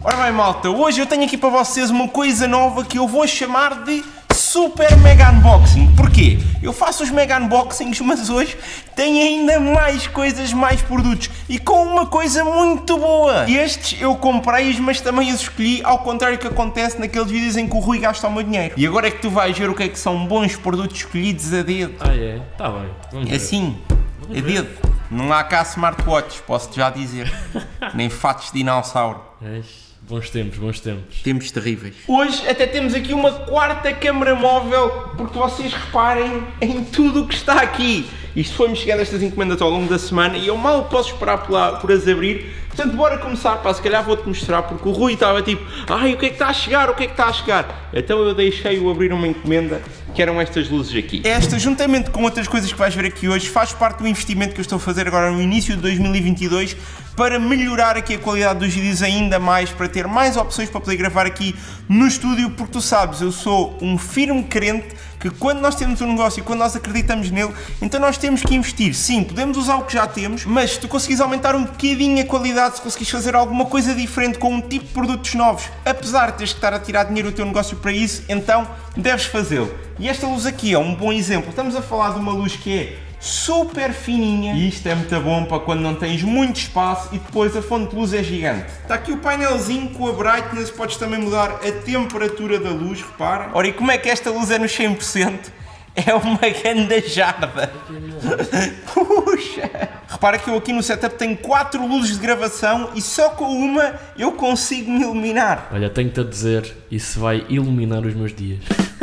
Ora bem, malta, hoje eu tenho aqui para vocês uma coisa nova que eu vou chamar de Super Mega Unboxing. Porquê? Eu faço os Mega Unboxings, mas hoje tem ainda mais coisas, mais produtos e com uma coisa muito boa. Estes eu comprei-os, mas também os escolhi, ao contrário do que acontece naqueles vídeos em que o Rui gasta o meu dinheiro. E agora é que tu vais ver o que é que são bons produtos escolhidos a dedo. Ah é? Tá bem. Vamos ver. Assim, a dedo. Não há cá smartwatches, posso-te já dizer. Nem fatos de dinossauro. Bons tempos, bons tempos. Tempos terríveis. Hoje até temos aqui uma quarta câmara móvel, porque vocês reparem em tudo o que está aqui. Isto foi-me chegando estas encomendas ao longo da semana e eu mal posso esperar por as abrir. Portanto, bora começar, pá, se calhar vou-te mostrar, porque o Rui estava tipo, ai, o que é que está a chegar, o que é que está a chegar? Então eu deixei-o abrir uma encomenda, que eram estas luzes aqui. Esta, juntamente com outras coisas que vais ver aqui hoje, faz parte do investimento que eu estou a fazer agora no início de 2022, para melhorar aqui a qualidade dos vídeos ainda mais, para ter mais opções para poder gravar aqui no estúdio, porque tu sabes, eu sou um firme crente que quando nós temos um negócio e quando nós acreditamos nele, então nós temos que investir. Sim, podemos usar o que já temos, mas se tu conseguires aumentar um bocadinho a qualidade, se conseguires fazer alguma coisa diferente com um tipo de produtos novos, apesar de teres que estar a tirar dinheiro do teu negócio para isso, então deves fazê-lo. E esta luz aqui é um bom exemplo. Estamos a falar de uma luz que é super fininha e isto é muito bom para quando não tens muito espaço e depois a fonte de luz é gigante. Está aqui o painelzinho com a brightness, podes também mudar a temperatura da luz, repara. Ora, e como é que esta luz é no 100%? É uma grande jarda. Puxa! Repara que eu aqui no setup tenho 4 luzes de gravação e só com uma eu consigo me iluminar. Olha, tenho-te a dizer, isso vai iluminar os meus dias.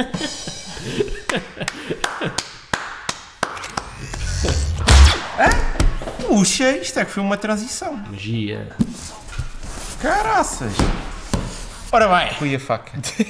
Puxa, isto é que foi uma transição. Magia. Caraças. Ora bem, fui a faca.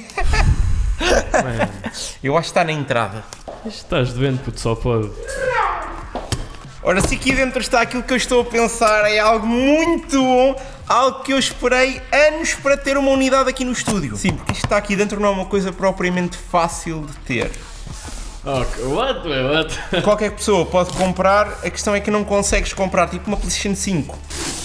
Eu acho que está na entrada. Estás doente, puto, só pode. Ora, se aqui dentro está aquilo que eu estou a pensar, é algo muito bom, algo que eu esperei anos para ter uma unidade aqui no estúdio. Sim, porque isto está aqui dentro não é uma coisa propriamente fácil de ter. Ok, what? Qualquer pessoa pode comprar, a questão é que não consegues comprar, tipo uma PlayStation 5.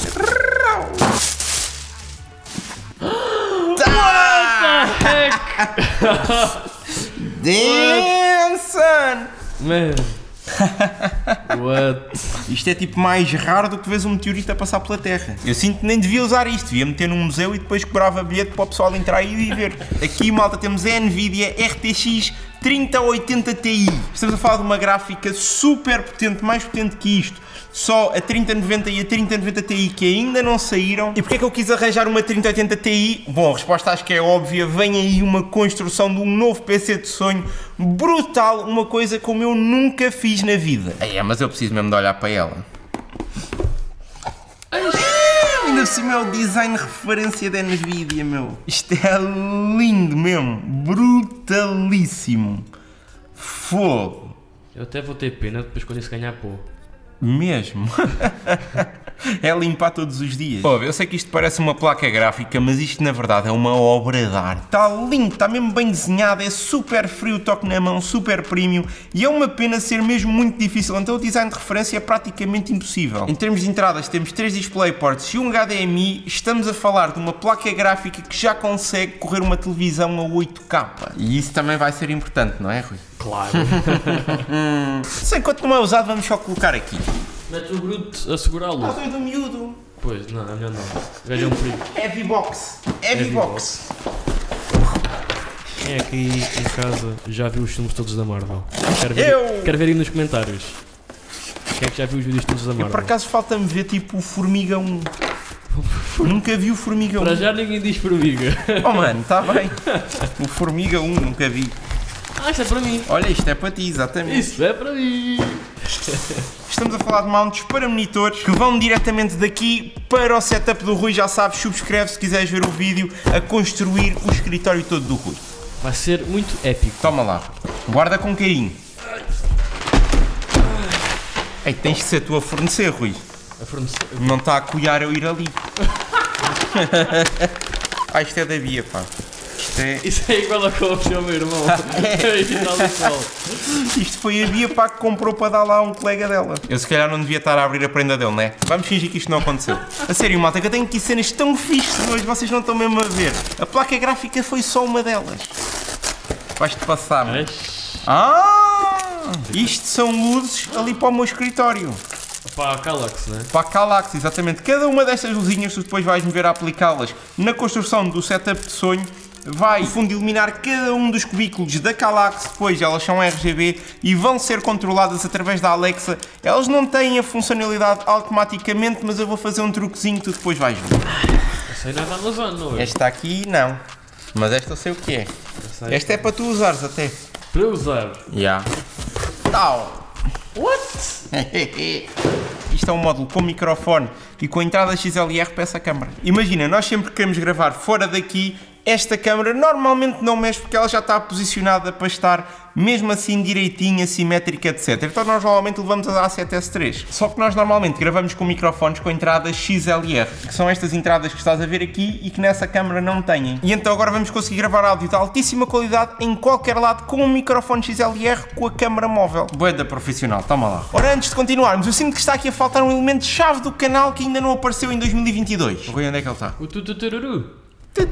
Damn, son! Man. What? Isto é tipo mais raro do que vês um meteorito a passar pela Terra. Eu sinto que nem devia usar isto, devia meter num museu e depois cobrava bilhete para o pessoal entrar e ver. Aqui, malta, temos a Nvidia RTX 3080 Ti. Estamos a falar de uma gráfica super potente, mais potente que isto. Só a 3090 e a 3090 Ti que ainda não saíram. E porquê é que eu quis arranjar uma 3080 Ti? Bom, a resposta acho que é óbvia. Vem aí uma construção de um novo PC de sonho brutal, uma coisa como eu nunca fiz na vida. Mas eu preciso mesmo de olhar para ela. Ainda por cima é o design referência da Nvidia, meu. Isto é lindo mesmo, brutalíssimo. Fogo. Eu até vou ter pena depois quando isso ganhar pó. Mesmo? É limpar todos os dias. Pô, eu sei que isto parece uma placa gráfica, mas isto na verdade é uma obra de arte. Está lindo, está mesmo bem desenhado, é super frio, toque na mão, super premium e é uma pena ser mesmo muito difícil, então o design de referência é praticamente impossível. Em termos de entradas temos 3 DisplayPorts e um HDMI, estamos a falar de uma placa gráfica que já consegue correr uma televisão a 8K. E isso também vai ser importante, não é, Rui? Claro. Sei enquanto não é usado, vamos só colocar aqui. Mete o bruto a segurar a luz. Ah, do miúdo. Pois, não, é melhor não. Veja um perigo. Heavy box. Heavy box. Quem é que aí em casa já viu os filmes todos da Marvel? Eu! Quero ver aí nos comentários. Quem é que já viu os vídeos todos da Marvel? Por acaso falta-me ver tipo o Formiga 1. Nunca vi o Formiga 1. Para já ninguém diz Formiga. Oh mano, está bem. O Formiga 1 nunca vi. Ah, isto é para mim. Olha, isto é para ti, exatamente. Isso é para mim. Estamos a falar de mounts para monitores que vão diretamente daqui para o setup do Rui. Já sabes, subscreve se quiseres ver o vídeo a construir o escritório todo do Rui. Vai ser muito épico. Toma lá, guarda com carinho. Ei, tens de ser tu a fornecer, Rui. A fornecer? Não está a colhar eu ir ali. Isto é da Bia, pá. Isto Isso é igual a coach ao meu irmão. É igual a qual. Isto foi a Bia pá, que comprou para dar lá a um colega dela. Eu se calhar não devia estar a abrir a prenda dele, né? Vamos fingir que isto não aconteceu. A sério, malta, que eu tenho aqui cenas tão fixes hoje, vocês não estão mesmo a ver. A placa gráfica foi só uma delas. Vais-te passar, mano. Isto são luzes ali para o meu escritório. Para a Kallax, né? Para a Kallax, exatamente. Cada uma destas luzinhas, tu depois vais-me ver a aplicá-las na construção do setup de sonho, vai, no fundo, iluminar cada um dos cubículos da Kallax. Depois elas são RGB e vão ser controladas através da Alexa. Elas não têm a funcionalidade automaticamente, mas eu vou fazer um truquezinho que tu depois vais ver. Essa aí não é da Amazon, não é? Esta aqui, não. Mas esta eu sei o que é. Esta é para tu usares até. Para eu usar? Já. Tal. What? Isto é um módulo com microfone e com entrada XLR para essa câmara. Imagina, nós sempre que queremos gravar fora daqui, esta câmara normalmente não mexe porque ela já está posicionada para estar mesmo assim direitinha, simétrica, etc. Então nós normalmente levamos a A7S3. Só que nós normalmente gravamos com microfones com entradas XLR, que são estas entradas que estás a ver aqui e que nessa câmara não têm. E então agora vamos conseguir gravar áudio de altíssima qualidade em qualquer lado com um microfone XLR com a câmara móvel. Boeda profissional, toma lá. Ora, antes de continuarmos, eu sinto que está aqui a faltar um elemento-chave do canal que ainda não apareceu em 2022. Rui, onde é que ele está? O tututururu.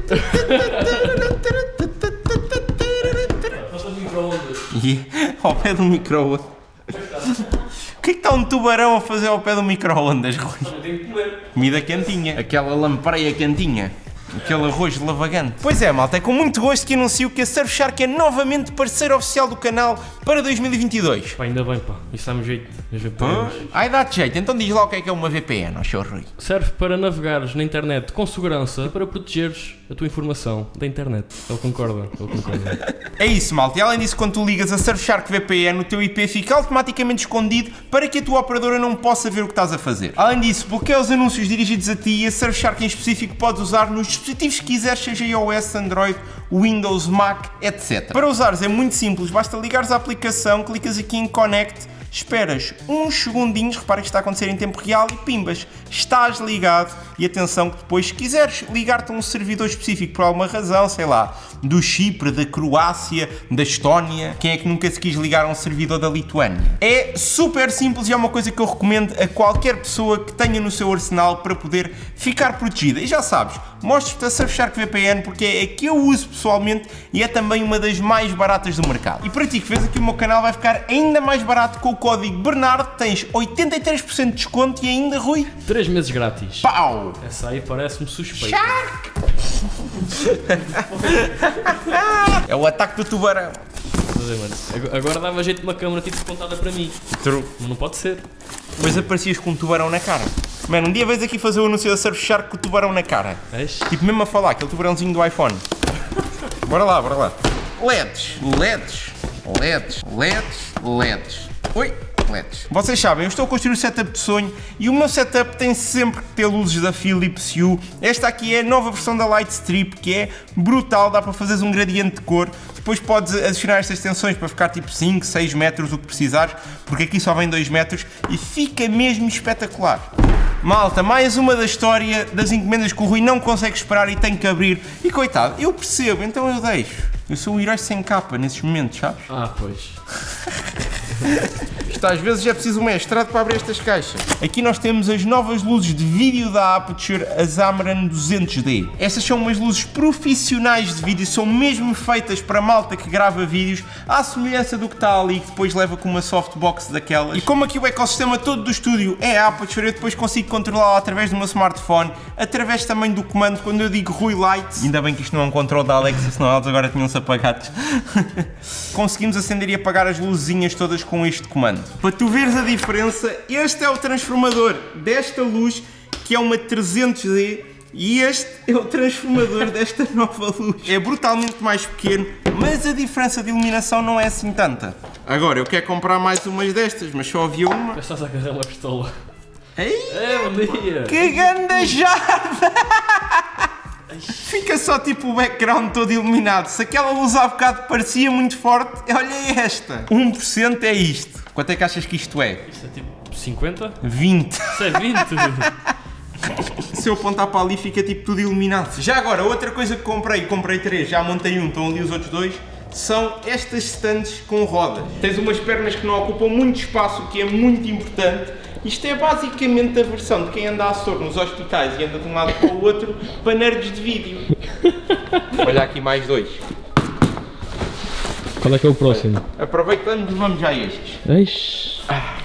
Ao pé do micro-ondas. O que é que está um tubarão a fazer ao pé do micro-ondas, Rui? Tenho que comer. Comida quentinha. Aquela lampreia quentinha. Aquele arroz lavagante. Pois é, malta, é com muito gosto que anuncio que a Surfshark é novamente parceiro oficial do canal para 2022. Pá, ainda bem, pá. Isso dá-me jeito. As VPNs. Ai, dá-te jeito. Então diz lá o que é uma VPN, ó seu Rui. Serve para navegares na internet com segurança e para protegeres a tua informação da internet. Ele concorda. É isso, malta. E além disso, quando tu ligas a Surfshark VPN, o teu IP fica automaticamente escondido para que a tua operadora não possa ver o que estás a fazer. Além disso, bloqueia os anúncios dirigidos a ti e a Surfshark em específico podes usar nos dispositivos que quiseres, seja iOS, Android, Windows, Mac, etc. Para usares é muito simples, basta ligares a aplicação, clicas aqui em Connect, esperas uns segundinhos, repara que está a acontecer em tempo real e pimbas, estás ligado. E atenção que depois, se quiseres ligar-te a um servidor específico por alguma razão, sei lá, do Chipre, da Croácia, da Estónia, quem é que nunca se quis ligar a um servidor da Lituânia? É super simples e é uma coisa que eu recomendo a qualquer pessoa que tenha no seu arsenal para poder ficar protegida. E já sabes, mostro-te a Surfshark VPN porque é a que eu uso pessoalmente e é também uma das mais baratas do mercado. E para ti que vês aqui o meu canal vai ficar ainda mais barato com o código Bernardo, tens 83% de desconto e ainda, Rui, 3 meses grátis. pau! Essa aí parece-me suspeita. Shark! É o ataque do tubarão. Agora dava jeito de uma câmera tipo contada para mim. True. Mas não pode ser. Mas aparecias com um tubarão na cara. Mano, um dia vens aqui fazer o anúncio da Surfshark com o tubarão na cara. És? Tipo mesmo a falar, aquele tubarãozinho do iPhone. Bora lá, bora lá. LEDs, LEDs, LEDs, LEDs, LEDs. Oi, LEDs. Vocês sabem, eu estou a construir o setup de sonho e o meu setup tem sempre que ter luzes da Philips Hue. Esta aqui é a nova versão da Lightstrip, que é brutal, dá para fazeres um gradiente de cor. Depois podes adicionar estas extensões para ficar tipo 5, 6 metros, o que precisares, porque aqui só vem 2 metros e fica mesmo espetacular. Malta, mais uma da história das encomendas que o Rui não consegue esperar e tem que abrir. E coitado, eu percebo, então eu deixo. Eu sou o herói sem capa nesses momentos, sabes? Ah, pois. Isto às vezes é preciso um mestrado para abrir estas caixas. Aqui nós temos as novas luzes de vídeo da Aputure, as Amaran 200D. Estas são umas luzes profissionais de vídeo, são mesmo feitas para malta que grava vídeos, à semelhança do que está ali, que depois leva com uma softbox daquelas. E como aqui o ecossistema todo do estúdio é a Aputure, eu depois consigo controlá-la através do meu smartphone, através também do comando, quando eu digo Rui Light. Ainda bem que isto não é um controle da Alexa, senão elas agora tinham-se apagados. Conseguimos acender e apagar as luzinhas todas com este comando. Para tu veres a diferença, este é o transformador desta luz, que é uma 300D, e este é o transformador desta nova luz. É brutalmente mais pequeno, mas a diferença de iluminação não é assim tanta. Agora, eu quero comprar mais umas destas, mas só havia uma. Já estás a agarrar uma pistola. Ei, É, bom dia! que ganda jarda! Fica só tipo o background todo iluminado. Se aquela luz há bocado parecia muito forte, olha esta. 1% é isto. Quanto é que achas que isto é? Isto é tipo 50? 20. Isso é 20? se eu apontar para ali fica tipo tudo iluminado. Já agora, outra coisa que comprei 3, já montei um, estão ali os outros 2, são estas stands com rodas. Tens umas pernas que não ocupam muito espaço, o que é muito importante. Isto é basicamente a versão de quem anda à sorte nos hospitais e anda de um lado para o outro para nerds de vídeo. Olha aqui mais 2. Qual é que é o próximo? Aproveitando, vamos já a estes. Eish.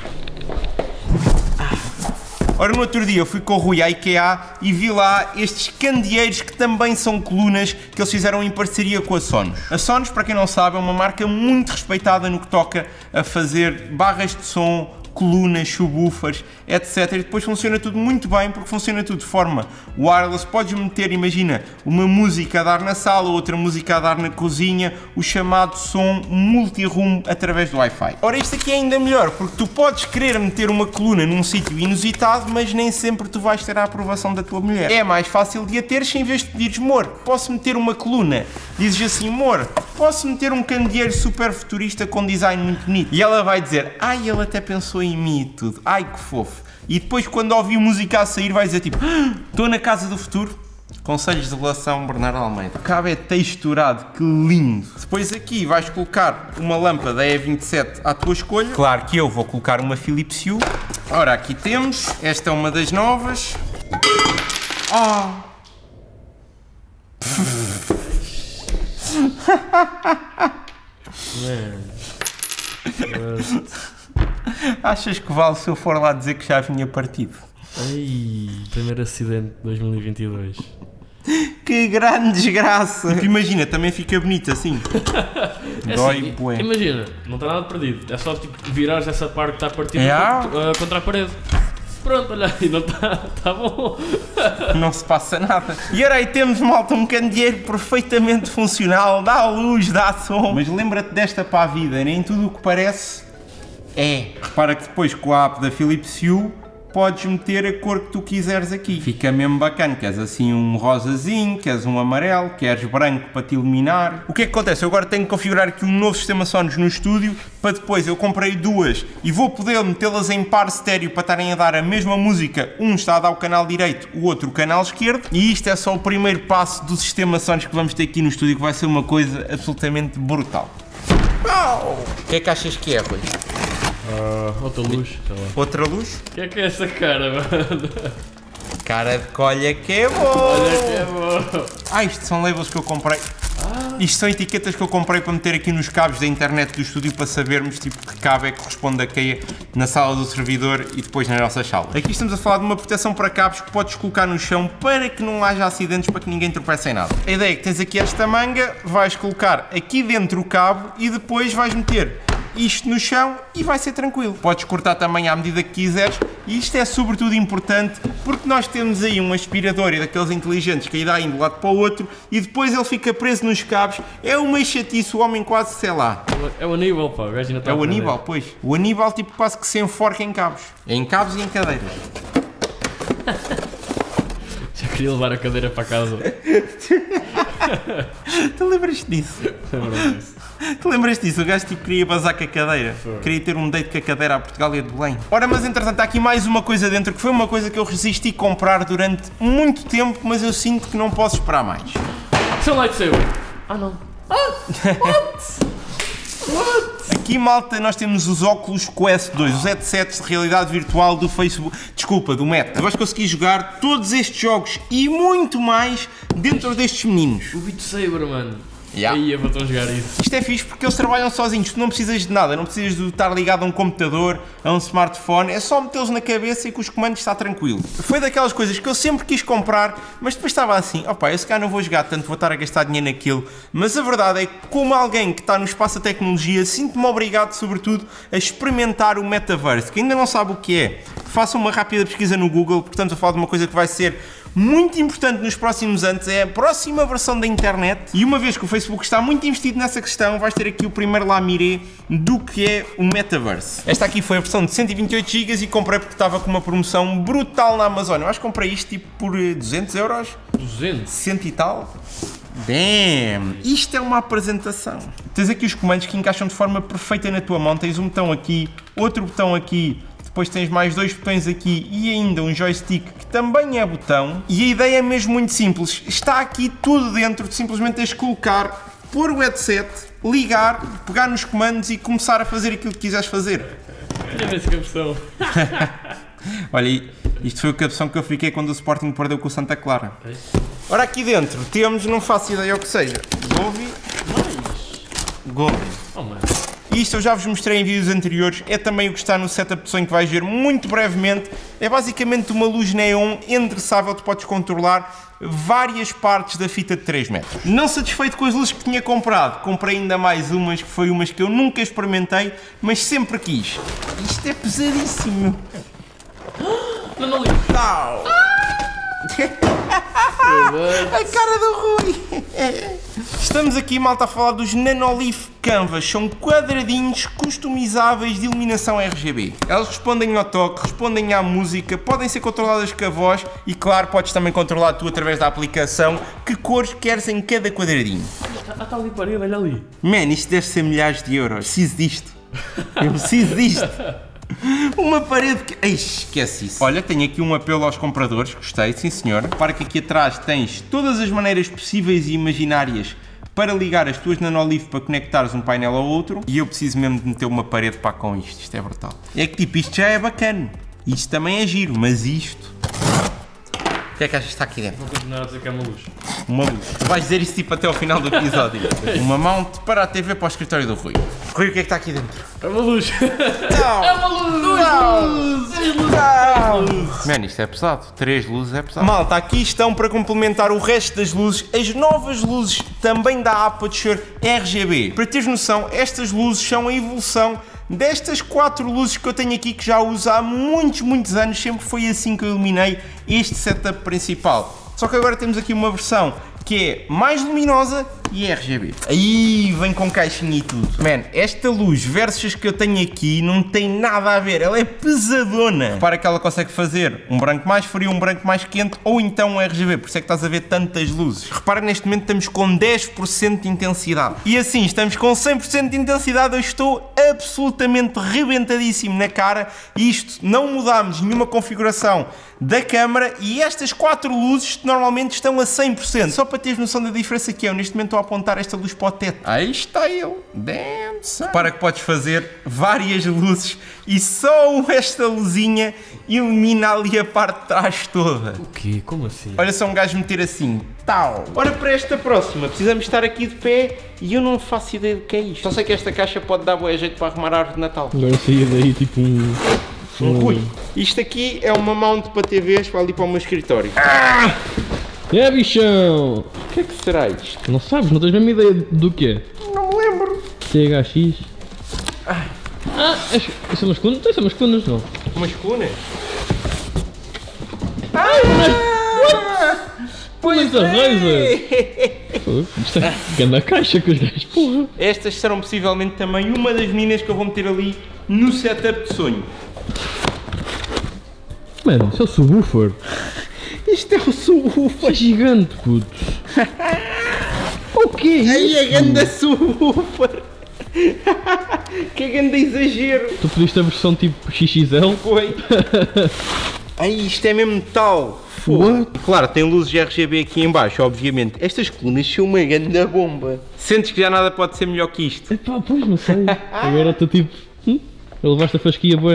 Ora, no outro dia eu fui com o Rui à IKEA e vi lá estes candeeiros que também são colunas que eles fizeram em parceria com a Sonos. A Sonos, para quem não sabe, é uma marca muito respeitada no que toca a fazer barras de som, colunas, subwoofers, etc. E depois funciona tudo muito bem, porque funciona tudo de forma wireless. Podes meter, imagina, uma música a dar na sala, outra música a dar na cozinha, o chamado som multi-room através do Wi-Fi. Ora, isto aqui é ainda melhor, porque tu podes querer meter uma coluna num sítio inusitado, mas nem sempre tu vais ter a aprovação da tua mulher. É mais fácil de a ter se em vez de pedires, amor, posso meter uma coluna? Dizes assim, amor, posso meter um candeeiro super futurista com design muito bonito? E ela vai dizer, ai, ele até pensou em mim e tudo, ai que fofo. E depois quando ouvir música a sair vai dizer tipo, estou na casa do futuro. Conselhos de relação Bernardo Almeida. O cabo é texturado, que lindo. Depois aqui vais colocar uma lâmpada E27 à tua escolha. Claro que eu vou colocar uma Philips Hue. Ora, aqui temos, esta é uma das novas. Achas que vale se eu for lá dizer que já vinha partido? Ai, primeiro acidente de 2022. Que grande desgraça! Tipo, imagina, também fica bonito assim. Dói assim, bué. Imagina, não está nada perdido. É só tipo virares essa parte que está partida contra a parede. Pronto, olha aí, não está bom. Não se passa nada. E ora aí temos, malta, um candeeiro perfeitamente funcional, dá luz, dá som. Mas lembra-te desta para a vida, nem tudo o que parece é. Repara que depois com a app da Philips Hue podes meter a cor que tu quiseres aqui. Fica mesmo bacana, queres assim um rosazinho, queres um amarelo, queres branco para te iluminar. O que é que acontece? Eu agora tenho que configurar aqui um novo sistema Sonos no estúdio, para depois eu comprei 2 e vou poder metê-las em par estéreo para estarem a dar a mesma música. Um está a dar o canal direito, o outro o canal esquerdo. E isto é só o primeiro passo do sistema Sonos que vamos ter aqui no estúdio, que vai ser uma coisa absolutamente brutal. O que é que achas que é, Rui? Outra luz, sei lá. Outra luz? O que é essa cara, mano? Cara de colha que é bom! Olha que é bom! Isto são labels que eu comprei. Isto são etiquetas que eu comprei para meter aqui nos cabos da internet do estúdio para sabermos tipo que cabo é que corresponde a quem na sala do servidor e depois nas nossas salas. Aqui estamos a falar de uma proteção para cabos que podes colocar no chão para que não haja acidentes, para que ninguém tropece em nada. A ideia é que tens aqui esta manga, vais colocar aqui dentro o cabo e depois vais meter isto no chão e vai ser tranquilo. Podes cortar também à medida que quiseres e isto é sobretudo importante porque nós temos aí um aspirador e daqueles inteligentes que aí dá de um lado para o outro e depois ele fica preso nos cabos. É uma chatice, o homem quase sei lá. É o Aníbal, pá, o gajo ainda está É o Aníbal, pois. O Aníbal tipo quase que se enforca em cabos. Em cabos e em cadeiras. Já queria levar a cadeira para casa. Tu lembras-te disso? Tu lembras-te disso? O gajo tipo queria bazar com a cadeira. Queria ter um date com a cadeira à Portugal e a de Belém. Ora, mas entretanto há aqui mais uma coisa dentro que foi uma coisa que eu resisti a comprar durante muito tempo, mas eu sinto que não posso esperar mais. Seu lightsaber! Ah não! What? Aqui, malta, nós temos os óculos Quest 2, os headsets de realidade virtual do Facebook, desculpa, do Meta. Vais conseguir jogar todos estes jogos e muito mais dentro destes meninos. O Beat Saber, mano. Yeah. Aí eu vou tão jogar isso. Isto é fixe porque eles trabalham sozinhos, tu não precisas de nada, não precisas de estar ligado a um computador, a um smartphone, é só metê-los na cabeça e com os comandos está tranquilo. Foi daquelas coisas que eu sempre quis comprar, mas depois estava assim, opá, esse cá não vou jogar tanto, vou estar a gastar dinheiro naquilo, mas a verdade é que como alguém que está no espaço da tecnologia, sinto-me obrigado sobretudo a experimentar o Metaverse, que ainda não sabe o que é. Façam uma rápida pesquisa no Google, porque estamos a falar de uma coisa que vai ser muito importante nos próximos anos, é a próxima versão da internet e uma vez que o Facebook está muito investido nessa questão, vais ter aqui o primeiro lamiré do que é o Metaverse. Esta aqui foi a versão de 128 GB e comprei porque estava com uma promoção brutal na Amazon. Eu acho que comprei isto tipo por 200 euros. 200? 100 e tal. Damn! Isto é uma apresentação. Tens aqui os comandos que encaixam de forma perfeita na tua mão. Tens um botão aqui, outro botão aqui. Depois tens mais 2 botões aqui e ainda um joystick que também é botão. E a ideia é mesmo muito simples. Está aqui tudo dentro, simplesmente tens de colocar, pôr o headset, ligar, pegar nos comandos e começar a fazer aquilo que quiseres fazer. Olha essa cabeção. Olha, isto foi a cabeção que eu fiquei quando o Sporting perdeu com o Santa Clara. Ora, aqui dentro temos, não faço ideia o que seja, Govi. Oh, mano. Isto eu já vos mostrei em vídeos anteriores, é também o que está no setup de sonho que vais ver muito brevemente. É basicamente uma luz neon endereçável, tu podes controlar várias partes da fita de 3 metros. Não satisfeito com as luzes que tinha comprado, comprei ainda mais umas, que foi umas que eu nunca experimentei, mas sempre quis. Isto é pesadíssimo. Não li. Não. A cara do Rui! Estamos aqui, malta, a falar dos Nanolith Canvas. São quadradinhos customizáveis de iluminação RGB. Elas respondem ao toque, respondem à música, podem ser controladas com a voz e, claro, podes também controlar tu através da aplicação que cores queres em cada quadradinho. Está ali parede, olha ali. Man, isto deve ser milhares de euros. Preciso disto. Eu preciso disto. Uma parede que... Ei, esquece isso. Olha, tenho aqui um apelo aos compradores, gostei, sim senhor. Repara que aqui atrás tens todas as maneiras possíveis e imaginárias para ligar as tuas Nanolith para conectares um painel ao outro. E eu preciso mesmo de meter uma parede para com isto é brutal. É que tipo, isto já é bacana. Isto também é giro, mas isto... O que é que achas que está aqui dentro? Vou continuar a dizer que é uma luz. Uma luz. Tu vais dizer isso tipo até ao final do episódio. Uma mount para a TV para o escritório do Rui. Rui, o que é que está aqui dentro? É uma luz. Não! É uma luz! 2 luzes! Mano, isto é pesado. 3 luzes é pesado. Malta, aqui estão para complementar o resto das luzes as novas luzes também da Aputure RGB. Para teres noção, estas luzes são a evolução destas 4 luzes que eu tenho aqui que já uso há muitos anos. Sempre foi assim que eu iluminei este setup principal. Só que agora temos aqui uma versão que é mais luminosa e RGB. Aí vem com caixinha e tudo. Man, esta luz versus as que eu tenho aqui não tem nada a ver, ela é pesadona. Repara que ela consegue fazer um branco mais frio, um branco mais quente ou então um RGB, por isso é que estás a ver tantas luzes. Repara, neste momento estamos com 10% de intensidade. E assim, estamos com 100% de intensidade, eu estou absolutamente rebentadíssimo na cara. Isto, não mudámos nenhuma configuração da câmara e estas 4 luzes normalmente estão a 100%. Só para teres noção da diferença que é, eu neste momento estou a apontar esta luz para o teto. Aí está ele. Damn, son. Para que podes fazer várias luzes e só esta luzinha ilumina ali a parte de trás toda. O quê? Como assim? Olha só um gajo meter assim, tal. Ora, para esta próxima, precisamos estar aqui de pé e eu não faço ideia do que é isto. Só sei que esta caixa pode dar bué jeito para arrumar a árvore de Natal. Agora saía daí tipo um... Ui, isto aqui é uma mount para TVs para ali para o meu escritório. É, bichão! O que é que será isto? Não sabes? Não tens a mesma ideia do que é? Não me lembro. THX. Isso é umas colunas? Isso é umas colunas, não? Umas colunas? Pois a Razer! Isto é grande a caixa que os gajos, porra! Estas serão possivelmente também uma das meninas que eu vou meter ali no setup de sonho. Mano, isso é o subwoofer! Isto é o subwoofer! É gigante, puto! O que é isso? Aí a ganda subwoofer! Que ganda exagero! Tu pediste a versão tipo XXL? Foi! Aí isto é mesmo metal! What? Claro, tem luzes RGB aqui em baixo, obviamente. Estas colunas são uma grande bomba. Sentes que já nada pode ser melhor que isto? Epá, pois não sei. Agora estou tipo... levaste a fasquia, bué.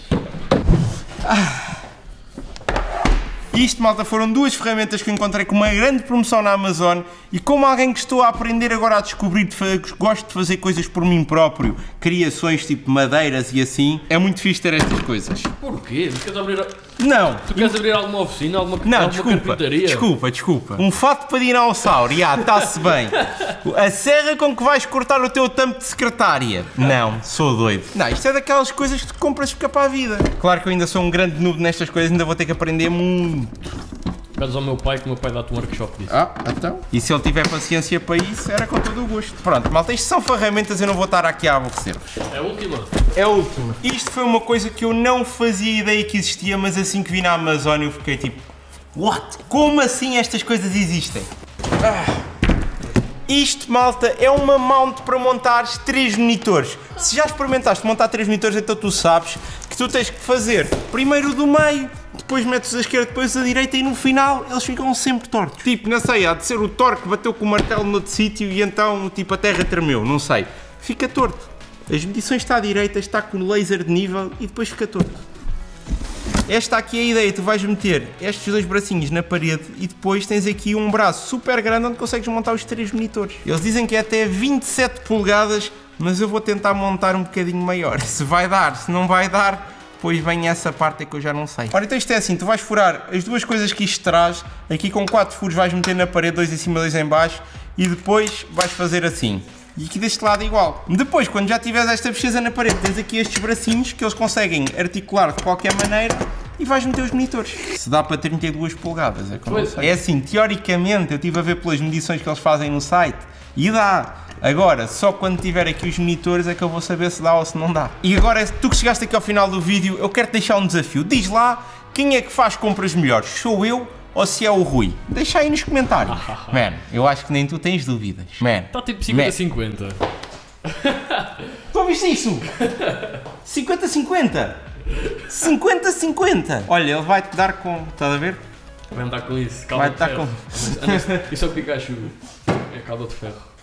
Isto, malta, foram 2 ferramentas que eu encontrei com uma grande promoção na Amazon e como alguém que estou a aprender agora a descobrir, gosto de fazer coisas por mim próprio, criações tipo madeiras e assim, é muito fixe ter estas coisas. Porquê? Tu queres abrir... Não. Tu queres abrir alguma oficina, alguma carpintaria? Desculpa. Um fato para dinossauro, está-se bem. A serra com que vais cortar o teu tampo de secretária. Não, sou doido. Não, isto é daquelas coisas que tu compras ficar para a vida. Claro que eu ainda sou um grande noob nestas coisas, ainda vou ter que aprender muito. Pedes ao meu pai que o meu pai dá-te um workshop disso. Então. E se ele tiver paciência para isso, era com todo o gosto. Pronto, malta, isto são ferramentas, eu não vou estar aqui a aborrecer-vos. É a última? É a última. Isto foi uma coisa que eu não fazia ideia que existia, mas assim que vi na Amazon eu fiquei tipo... What? Como assim estas coisas existem? Isto, malta, é uma mount para montares 3 monitores. Se já experimentaste montar 3 monitores, então tu sabes que tu tens que fazer primeiro o do meio, depois metes a esquerda, depois a direita e no final eles ficam sempre tortos. Tipo, não sei, há de ser o Thor que bateu com o martelo no outro sítio e então tipo a terra tremeu, não sei. Fica torto. As medições está à direita, está com o laser de nível e depois fica torto. Esta aqui é a ideia, tu vais meter estes 2 bracinhos na parede e depois tens aqui um braço super grande onde consegues montar os 3 monitores. Eles dizem que é até 27 polegadas, mas eu vou tentar montar um bocadinho maior. Se vai dar, se não vai dar, depois vem essa parte que eu já não sei. Ora, então isto é assim, tu vais furar as 2 coisas que isto traz, aqui com 4 furos vais meter na parede, 2 em cima, 2 em baixo e depois vais fazer assim. E aqui deste lado igual. Depois, quando já tiveres esta pesquisa na parede, tens aqui estes bracinhos que eles conseguem articular de qualquer maneira e vais meter os monitores. Se dá para 32 polegadas, é como é assim, teoricamente, eu estive a ver pelas medições que eles fazem no site e dá. Agora, só quando tiver aqui os monitores é que eu vou saber se dá ou se não dá. E agora, tu que chegaste aqui ao final do vídeo, eu quero te deixar um desafio. Diz lá quem é que faz compras melhores, sou eu ou se é o Rui? Deixa aí nos comentários. Man, eu acho que nem tu tens dúvidas. Man, está tipo 50-50. Tu ouviste isso? 50-50? 50-50? Olha, ele vai-te dar com... Estás a ver? Vai-me dar com isso. Calda de ferro. Isso é o Pikachu. É calda de ferro.